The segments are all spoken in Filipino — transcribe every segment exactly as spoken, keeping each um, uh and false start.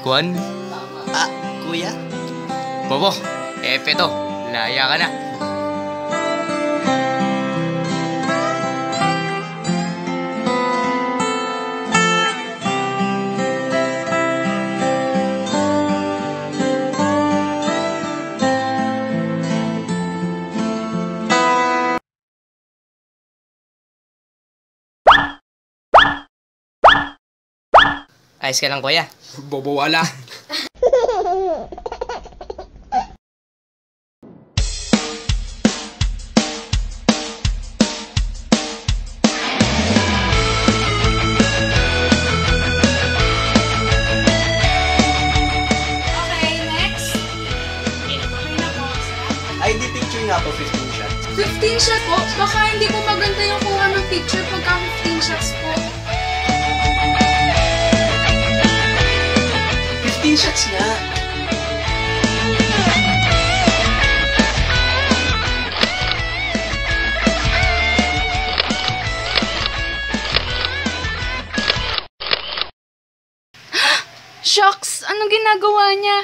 Likwan? Ah, kuya? Bobo, epe to. Laya ka na. Ayos ka lang, kuya. Bobo wala. I D picture nga po, fifteen shots. fifteen shots po? Baka hindi po maganda yung kuha ng picture pagka fifteen shots po. fifteen shots nga. Shucks! Anong ginagawa niya?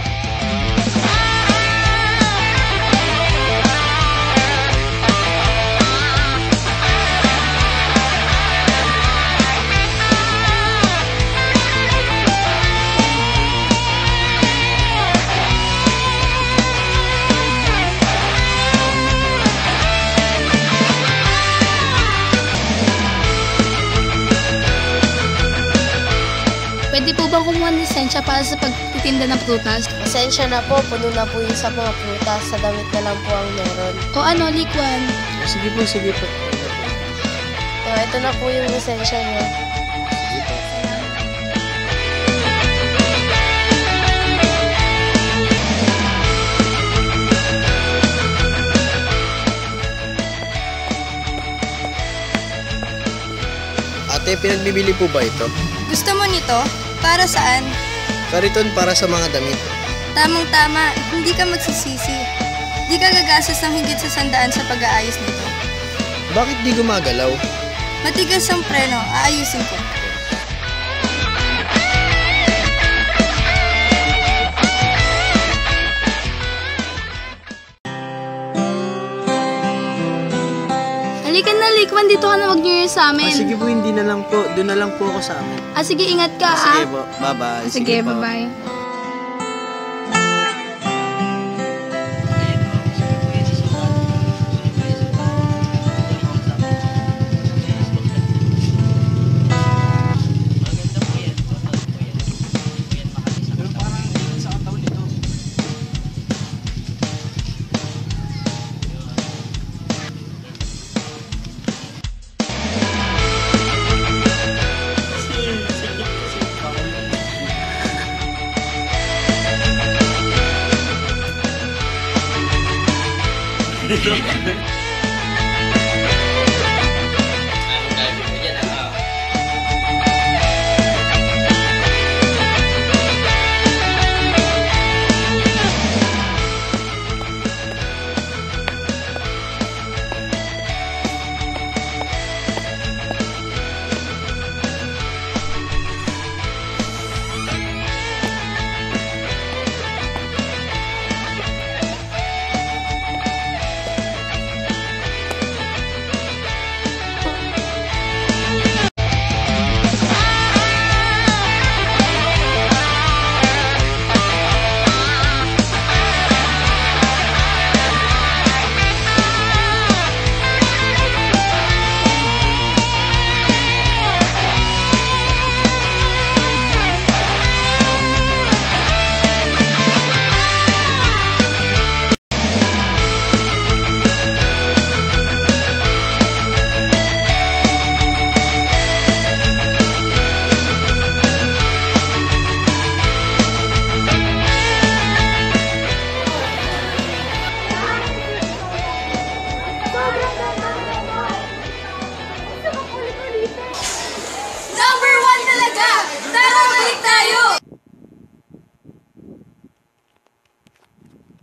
Pwede po bang kumuha ng lisensya para sa pagtitinda ng prutas? Pasensya na po, puno na po yung sa mga prutas. Sa damit na lang po ang meron. O ano, Likwan? Sige po, sige po. So, ito na po yung lisensya niyo. Sige po. Ate, pinagbibili po ba ito? Gusto mo nito? Para saan? Kariton para sa mga damit. Tamang-tama, hindi ka magsisisi. Di ka gagastos ng higit sa sandaan sa pag-aayos nito. Bakit di gumagalaw? Matigas ang preno, aayusin ko. Halika na, Likwan, dito ka na mag-New Year sa amin. Ah, sige po, hindi na lang po. Doon na lang po ako sa amin. Ah, sige, ingat ka, ah. Sige po, bye-bye. Sige, po. bye-bye.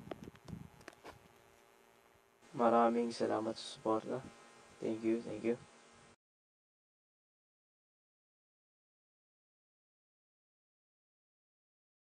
Maraming salamat sa suporta. Thank you, thank you.